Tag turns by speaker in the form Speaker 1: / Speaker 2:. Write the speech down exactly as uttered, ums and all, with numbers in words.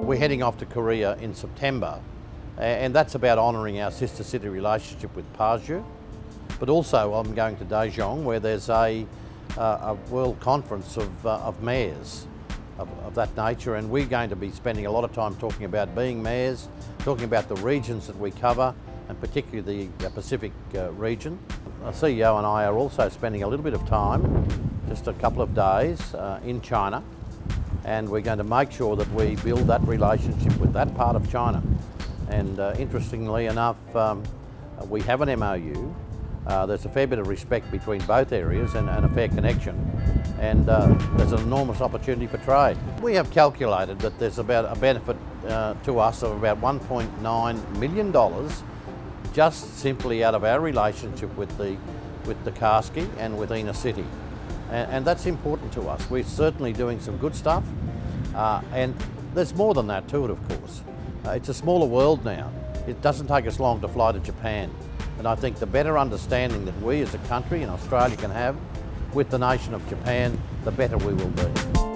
Speaker 1: We're heading off to Korea in September, and that's about honouring our sister city relationship with Paju. But also I'm going to Daejeon, where there's a, uh, a world conference of, uh, of mayors of, of that nature, and we're going to be spending a lot of time talking about being mayors, talking about the regions that we cover, and particularly the Pacific uh, region. Our C E O and I are also spending a little bit of time, just a couple of days, uh, in China, and we're going to make sure that we build that relationship with that part of China. And uh, interestingly enough, um, we have an M O U. Uh, there's a fair bit of respect between both areas and, and a fair connection, and uh, there's an enormous opportunity for trade. We have calculated that there's about a benefit uh, to us of about one point nine million dollars just simply out of our relationship with the, with the Karski and with Ina City. And, and that's important to us. We're certainly doing some good stuff, uh, and there's more than that to it, of course. Uh, it's a smaller world now. It doesn't take us long to fly to Japan. And I think the better understanding that we as a country in Australia can have with the nation of Japan, the better we will be.